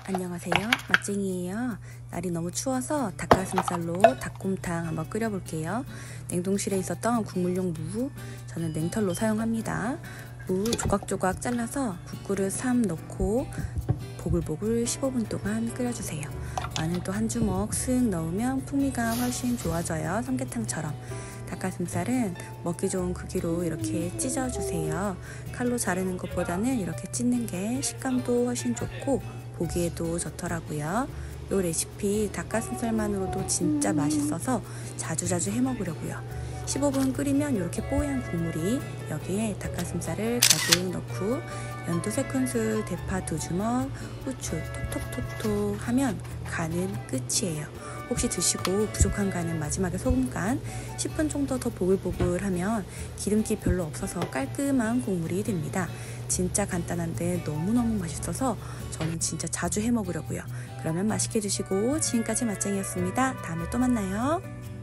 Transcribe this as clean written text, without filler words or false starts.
안녕하세요, 맛쟁이에요. 날이 너무 추워서 닭가슴살로 닭곰탕 한번 끓여볼게요. 냉동실에 있었던 국물용 무, 저는 냉털로 사용합니다. 무 조각조각 잘라서 국그릇 3 넣고 보글보글 15분 동안 끓여주세요. 마늘도 한 주먹 쓱 넣으면 풍미가 훨씬 좋아져요. 삼계탕처럼. 닭가슴살은 먹기 좋은 크기로 이렇게 찢어주세요. 칼로 자르는 것보다는 이렇게 찢는 게 식감도 훨씬 좋고 보기에도 좋더라고요. 이 레시피 닭가슴살만으로도 진짜 맛있어서 자주자주 해먹으려고요. 15분 끓이면 이렇게 뽀얀 국물이, 여기에 닭가슴살을 가득 넣고 연두 3큰술, 대파 2주먹, 후추 톡톡톡톡 하면 간은 끝이에요. 혹시 드시고 부족한 간은 마지막에 소금간, 10분 정도 더 보글보글하면 기름기 별로 없어서 깔끔한 국물이 됩니다. 진짜 간단한데 너무너무 맛있어서 저는 진짜 자주 해먹으려고요. 그러면 맛있게 드시고, 지금까지 맛쟁이였습니다. 다음에 또 만나요.